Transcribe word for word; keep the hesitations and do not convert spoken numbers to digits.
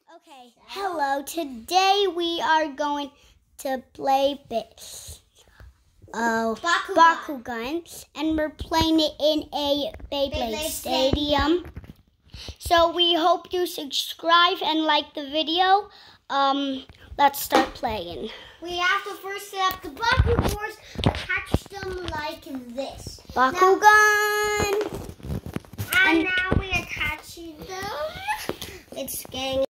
Okay, hello. Today we are going to play uh, Bokugan. Bokugan, and we're playing it in a Beyblade, Beyblade stadium. stadium. So we hope you subscribe and like the video. Um, let's start playing. We have to first set up the Bokugan boards, attach them like this. Bokugan! Now, and, and now we attach them. It's getting